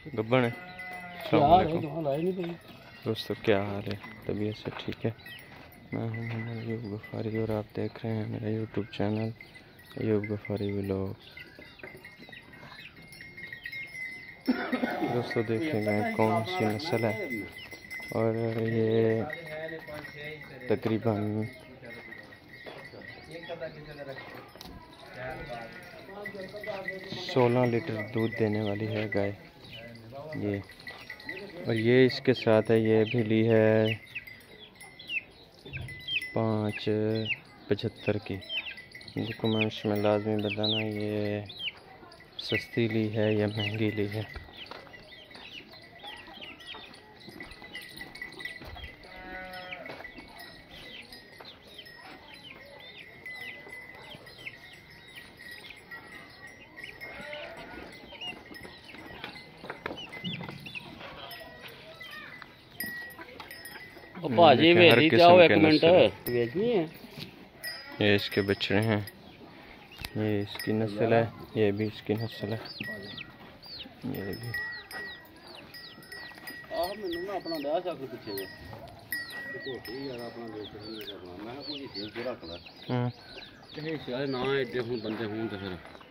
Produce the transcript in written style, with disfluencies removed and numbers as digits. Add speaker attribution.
Speaker 1: गब्बन है। दोस्तों क्या हाल है? तबीयत से ठीक है? मैं हूं मोहम्मद अयूब गफारी और आप देख रहे हैं मेरा YouTube channel Ayub Gaffari vlog. दोस्तों देखेंगे कौन सी नस्ल है और ये तकरीबन 16 लीटर दूध देने वाली है गाय ये। और ये इसके साथ है, ये भी ली है 575 की। मुझे कमेंट्स में लाजमी बताना ये सस्ती ली है या महंगी ली है।
Speaker 2: भाजी वेली जाओ एक मिनट भेजनी है।
Speaker 1: ये इसके बछड़े हैं, ये इसकी नस्ल है, ये भी इसकी नस्ल है। ये भी
Speaker 2: मैनू ना अपना लिया चक पिछे धोती यार अपना देख नहीं करना मैं कोई चीज रख ला ना एडे हूं बंदे हूं तो फिर